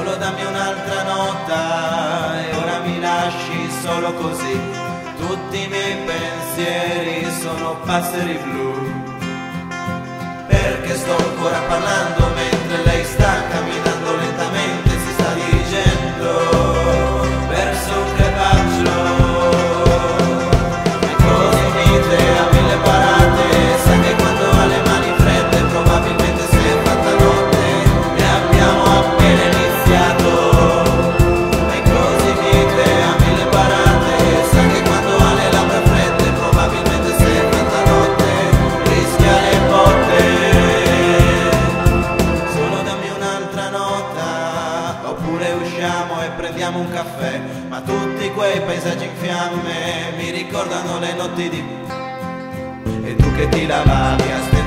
Solo dammi un'altra nota e ora mi lasci solo così. Tutti i miei pensieri sono passeri blu, perché sto ancora parlando mentre lei sta camminando lentamente, si sta dirigendo verso un crepaccio. È così unite a mille parate, sa che quando ha le mani fredde probabilmente si è fatta notte e abbiamo appena iniziato. È così unite a mille parate, sa che quando ha le labbra fredde probabilmente si è fatta notte, rischia le botte. Oppure usciamo e prendiamo un caffè, ma tutti quei paesaggi in fiamme mi ricordano le notti di... E tu che ti lavavi a